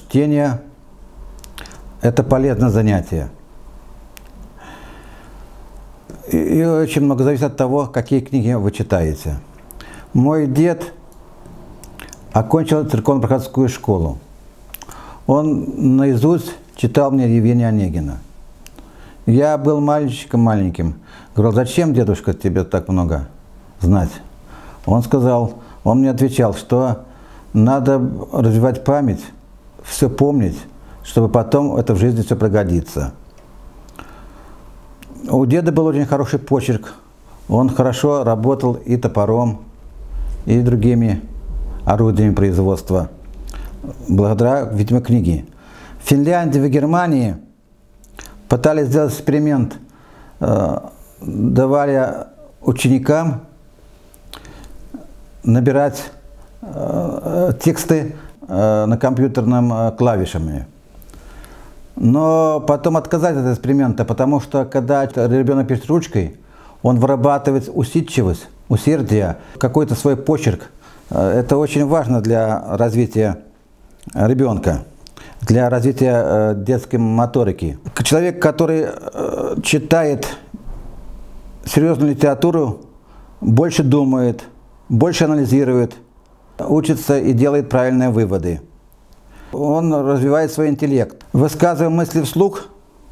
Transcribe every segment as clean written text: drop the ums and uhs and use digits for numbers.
Чтение – это полезное занятие. И очень много зависит от того, какие книги вы читаете. Мой дед окончил церковно-приходскую школу. Он наизусть читал мне Евгения Онегина. Я был мальчиком маленьким. Говорил: зачем, дедушка, тебе так много знать? Он мне отвечал, что надо развивать память, все помнить, чтобы потом это в жизни все пригодится. У деда был очень хороший почерк. Он хорошо работал и топором, и другими орудиями производства, благодаря, видимо, книге. В Финляндии, в Германии пытались сделать эксперимент. Давали ученикам набирать тексты на компьютерном клавишами. Но потом отказать от эксперимента, потому что когда ребенок пишет ручкой, он вырабатывает усидчивость, усердие, какой-то свой почерк. Это очень важно для развития ребенка, для развития детской моторики. Человек, который читает серьезную литературу, больше думает, больше анализирирует, учится и делает правильные выводы. Он развивает свой интеллект. Высказывая мысли вслух,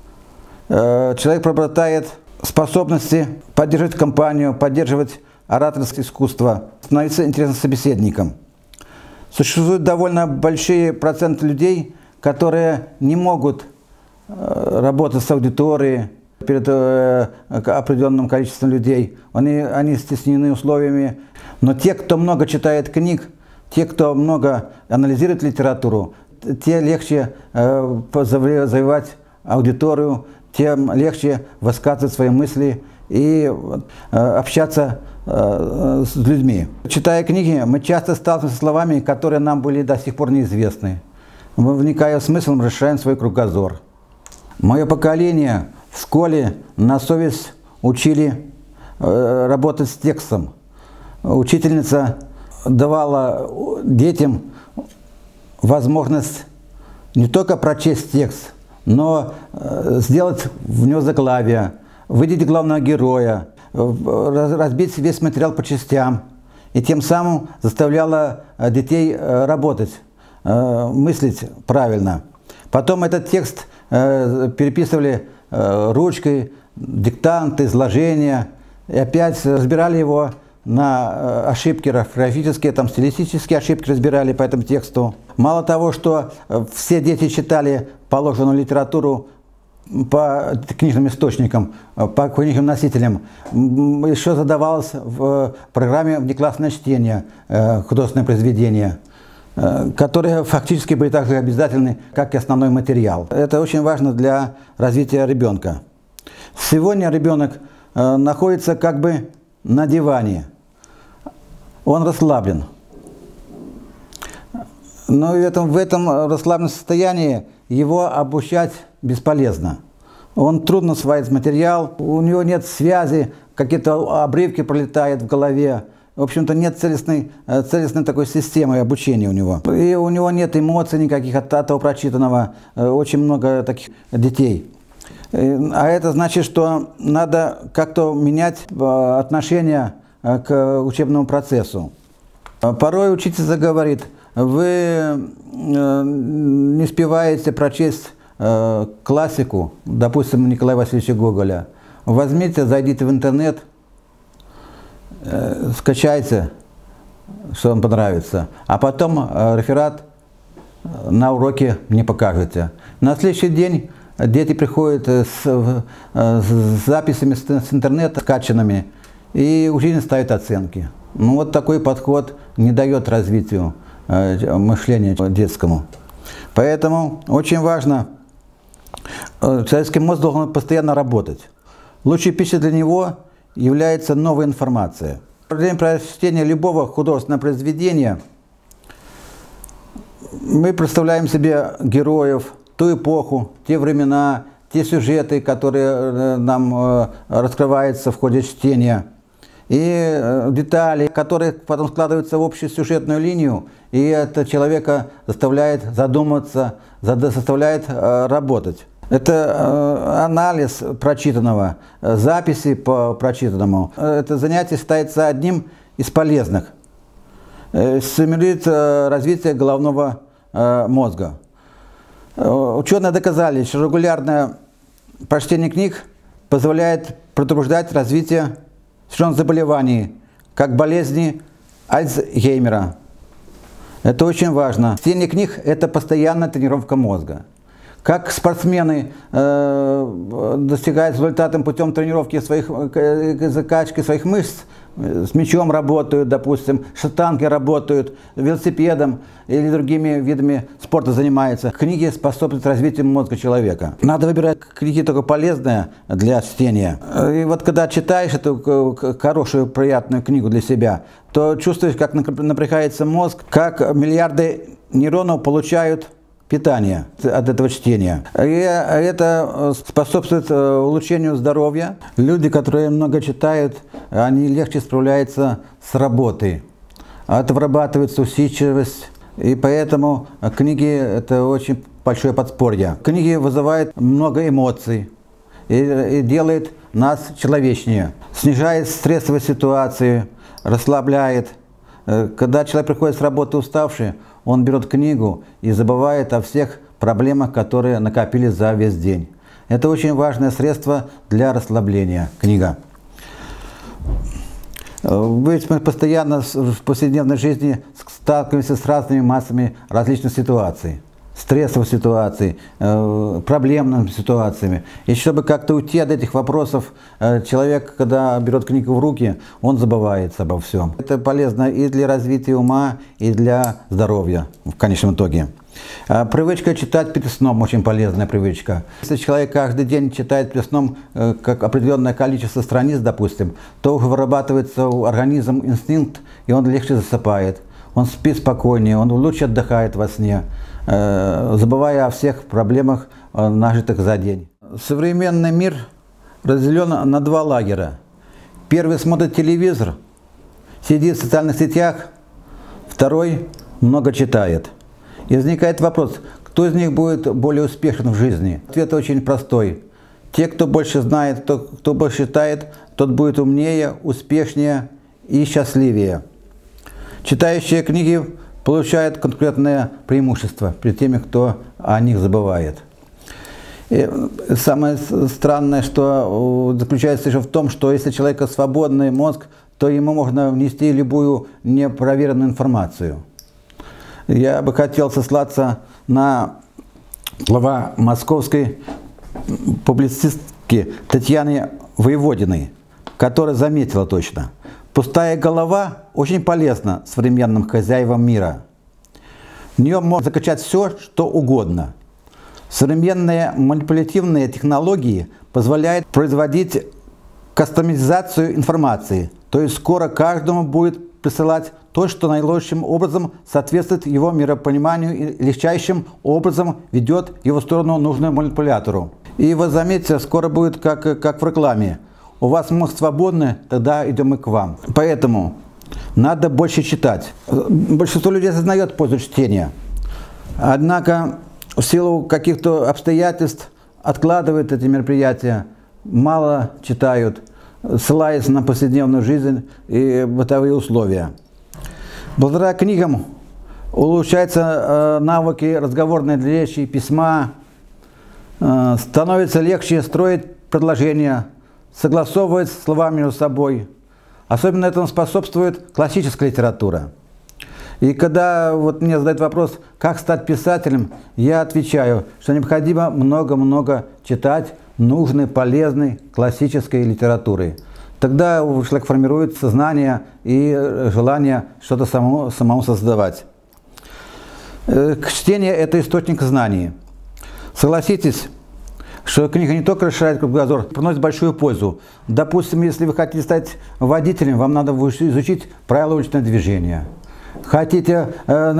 человек приобретает способности поддерживать компанию, поддерживать ораторское искусство, становиться интересным собеседником. Существует довольно большие проценты людей, которые не могут работать с аудиторией перед определенным количеством людей. Они стеснены условиями. Но те, кто много читает книг, те, кто много анализирует литературу, те легче завоевать аудиторию, тем легче высказывать свои мысли и общаться с людьми. Читая книги, мы часто сталкиваемся с словами, которые нам были до сих пор неизвестны. Мы, вникая в смысл, мы расширяем свой кругозор. Мое поколение в школе на совесть учили работать с текстом. Учительница давала детям возможность не только прочесть текст, но сделать в него заглавие, выделить главного героя, разбить весь материал по частям. И тем самым заставляла детей работать, мыслить правильно. Потом этот текст переписывали ручкой, диктант, изложение, и опять разбирали его на ошибки орфографические, там стилистические ошибки разбирали по этому тексту. Мало того, что все дети читали положенную литературу по книжным источникам, по книжным носителям, еще задавалось в программе внеклассное чтение, художественное произведение, которые фактически были так же обязательны, как и основной материал. Это очень важно для развития ребенка. Сегодня ребенок находится как бы на диване. Он расслаблен. Но в этом расслабленном состоянии его обучать бесполезно. Он трудно усваивает материал, у него нет связи, какие-то обрывки пролетают в голове. В общем-то, нет целостной такой системы обучения у него. И у него нет эмоций никаких от того прочитанного. Очень много таких детей. А это значит, что надо как-то менять отношение к учебному процессу. Порой учительница говорит: вы не успеваете прочесть классику, допустим, Николая Васильевича Гоголя. Возьмите, зайдите в интернет, скачайте, что вам понравится, а потом реферат на уроке мне покажете. На следующий день дети приходят с записями с интернета, скачанными, и учитель ставит оценки. Ну, вот такой подход не дает развитию мышления детскому. Поэтому очень важно, человеческий мозг должен постоянно работать. Лучшей пищей для него является новая информация. Во время прочтения любого художественного произведения мы представляем себе героев, ту эпоху, те времена, те сюжеты, которые нам раскрываются в ходе чтения. детали, которые потом складываются в общую сюжетную линию, и это человека заставляет задуматься, заставляет работать. Это анализ прочитанного, записи по прочитанному. Это занятие считается одним из полезных. Стимулирует развитие головного мозга. Ученые доказали, что регулярное прочтение книг позволяет предупреждать развитие заболеваний, как болезни Альцгеймера. Это очень важно. Чтение книг – это постоянная тренировка мозга. Как спортсмены достигают результатов путем тренировки закачки своих мышц, с мячом работают, допустим, штанги работают, велосипедом или другими видами спорта занимаются. Книги способствуют развитию мозга человека. Надо выбирать книги только полезные для чтения. И вот когда читаешь эту хорошую, приятную книгу для себя, то чувствуешь, как напрягается мозг, как миллиарды нейронов получают питание от этого чтения. И это способствует улучшению здоровья. Люди, которые много читают, они легче справляются с работой. Это вырабатывается усидчивость. И поэтому книги – это очень большое подспорье. Книги вызывают много эмоций и делают нас человечнее. Снижает стрессовые ситуации, расслабляет. Когда человек приходит с работы уставший, он берет книгу и забывает о всех проблемах, которые накопились за весь день. Это очень важное средство для расслабления, книга. Ведь мы постоянно в повседневной жизни сталкиваемся с разными массами различных ситуаций. Стрессовых ситуаций, проблемными ситуациями. И чтобы как-то уйти от этих вопросов, человек, когда берет книгу в руки, он забывается обо всем. Это полезно и для развития ума, и для здоровья в конечном итоге. Привычка читать перед сном очень полезная привычка. Если человек каждый день читает перед сном как определенное количество страниц, допустим, то вырабатывается у организма инстинкт, и он легче засыпает. Он спит спокойнее, он лучше отдыхает во сне, забывая о всех проблемах, нажитых за день. Современный мир разделен на два лагеря. Первый смотрит телевизор, сидит в социальных сетях, второй много читает. И возникает вопрос, кто из них будет более успешен в жизни? Ответ очень простой. Те, кто больше знает, кто больше читает, тот будет умнее, успешнее и счастливее. Читающие книги получают конкурентное преимущество перед теми, кто о них забывает. И самое странное, что заключается еще в том, что если у человека свободный мозг, то ему можно внести любую непроверенную информацию. Я бы хотел сослаться на слова московской публицистки Татьяны Воеводиной, которая заметила точно: пустая голова очень полезна современным хозяевам мира. В нее можно закачать все, что угодно. Современные манипулятивные технологии позволяют производить кастомизацию информации, то есть скоро каждому будет присылать то, что наилучшим образом соответствует его миропониманию и легчайшим образом ведет его в сторону нужную манипулятору. И вот заметьте, скоро будет как в рекламе. У вас мозг свободный, тогда идем мы к вам. Поэтому надо больше читать. Большинство людей осознает пользу чтения. Однако в силу каких-то обстоятельств откладывают эти мероприятия, мало читают, ссылаясь на повседневную жизнь и бытовые условия. Благодаря книгам улучшаются навыки разговорной речи, письма, становится легче строить предложения, согласовывать слова между собой. Особенно этому способствует классическая литература. И когда вот мне задают вопрос, как стать писателем, я отвечаю, что необходимо много-много читать нужной, полезной классической литературы. Тогда у человека формируется знание и желание что-то самому создавать. Чтение – это источник знаний. Согласитесь, что книга не только расширяет кругозор, приносит большую пользу. Допустим, если вы хотите стать водителем, вам надо изучить правила уличного движения. Хотите,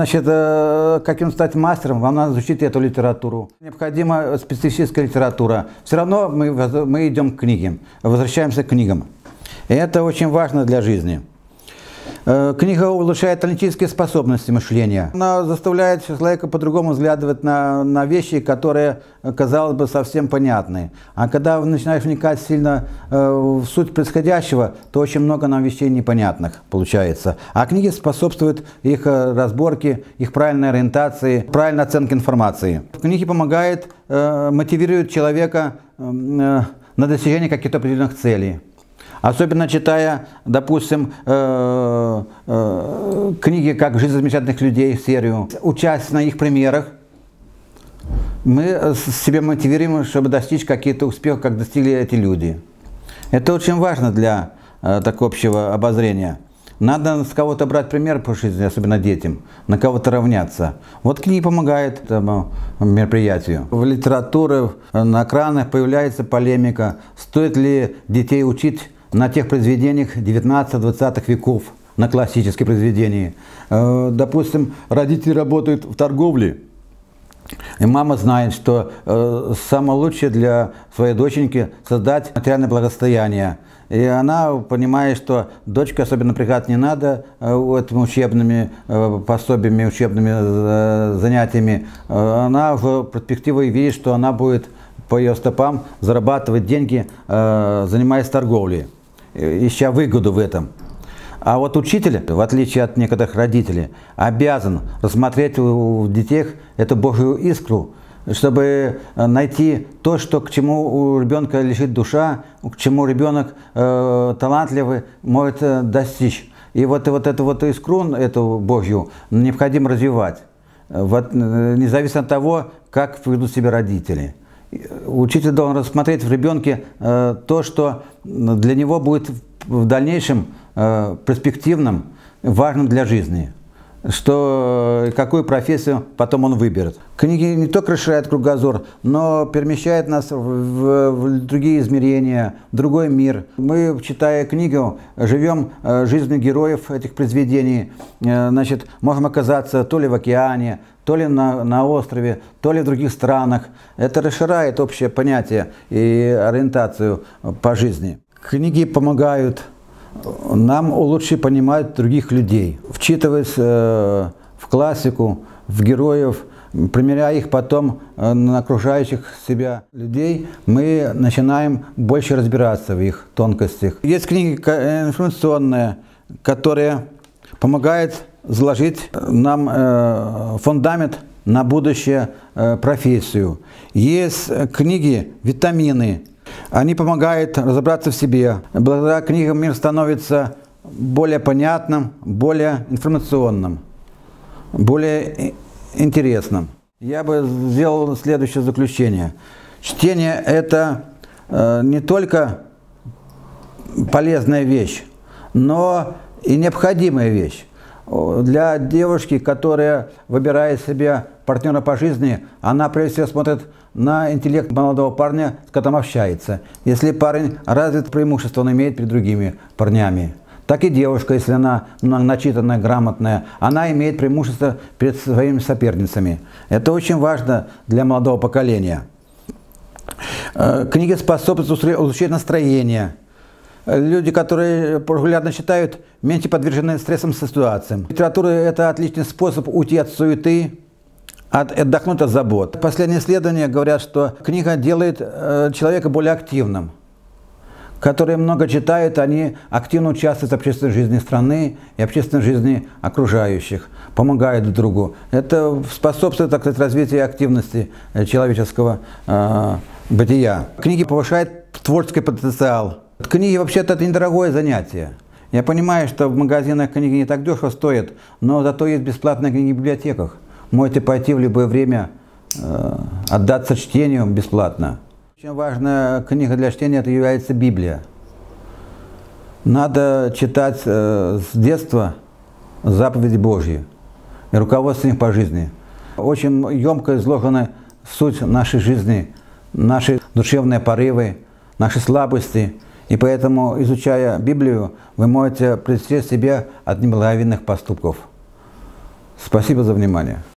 каким стать мастером, вам надо изучить эту литературу. Необходима специфическая литература. Все равно мы идем к книгам, возвращаемся к книгам. И это очень важно для жизни. Книга улучшает аналитические способности мышления. Она заставляет человека по-другому взглядывать на вещи, которые, казалось бы, совсем понятны. А когда начинаешь вникать сильно в суть происходящего, то очень много нам вещей непонятных получается. А книги способствуют их разборке, их правильной ориентации, правильной оценке информации. Книги помогают, мотивируют человека на достижение каких-то определенных целей. Особенно читая, допустим, книги как «Жизнь замечательных людей», серию, учась на их примерах, мы себя мотивируем, чтобы достичь каких-то успехов, как достигли эти люди. Это очень важно для такого общего обозрения. Надо с кого-то брать пример по жизни, особенно детям, на кого-то равняться. Вот книги помогают этому мероприятию. В литературе, на экранах появляется полемика, стоит ли детей учить на тех произведениях 19-20 веков, на классические произведения. Допустим, родители работают в торговле, и мама знает, что самое лучшее для своей доченьки создать материальное благосостояние. И она понимает, что дочке особенно напрягать не надо этими учебными пособиями, учебными занятиями. Она в перспективе видит, что она будет по ее стопам зарабатывать деньги, занимаясь торговлей, ища выгоду в этом. А вот учитель, в отличие от некоторых родителей, обязан рассмотреть в детях эту Божью искру, чтобы найти то, что, к чему у ребенка лежит душа, к чему ребенок талантливый может достичь. И вот эту искру, эту Божью, необходимо развивать, независимо от того, как ведут себя родители. Учитель должен рассмотреть в ребенке то, что для него будет в дальнейшем перспективным, важным для жизни, какую профессию потом он выберет. Книги не только расширяют кругозор, но перемещают нас в другие измерения, в другой мир. Мы, читая книгу, живем жизнью героев этих произведений. Значит, можем оказаться то ли в океане, то ли на острове, то ли в других странах. Это расширяет общее понятие и ориентацию по жизни. Книги помогают нам лучше понимать других людей, вчитываясь в классику, в героев, примеряя их потом на окружающих себя людей, мы начинаем больше разбираться в их тонкостях. Есть книги информационные, которые помогают заложить нам фундамент на будущее профессию. Есть книги «Витамины». Они помогают разобраться в себе. Благодаря книгам мир становится более понятным, более информационным, более интересным. Я бы сделал следующее заключение. Чтение – это не только полезная вещь, но и необходимая вещь. Для девушки, которая выбирает себе партнера по жизни, она прежде всего смотрит на интеллект молодого парня, с которым общается. Если парень развит, преимущество он имеет перед другими парнями. Так и девушка, если она начитанная, грамотная, она имеет преимущество перед своими соперницами. Это очень важно для молодого поколения. Книги способствуют улучшению настроения. Люди, которые регулярно читают, меньше подвержены стрессовым ситуациям. Литература – это отличный способ уйти от суеты, отдохнуть от забот. Последние исследования говорят, что книга делает человека более активным. Которые много читают, они активно участвуют в общественной жизни страны и общественной жизни окружающих, помогают друг другу. Это способствует, так сказать, развитию активности человеческого бытия. Книги повышают творческий потенциал. Книги вообще-то это недорогое занятие. Я понимаю, что в магазинах книги не так дешево стоят, но зато есть бесплатные книги в библиотеках. Можете пойти в любое время, отдаться чтению бесплатно. Очень важная книга для чтения – это является Библия. Надо читать с детства заповеди Божьи и руководство их по жизни. Очень емко изложена суть нашей жизни, наши душевные порывы, наши слабости. И поэтому, изучая Библию, вы можете предостеречь себя от неблаговидных поступков. Спасибо за внимание.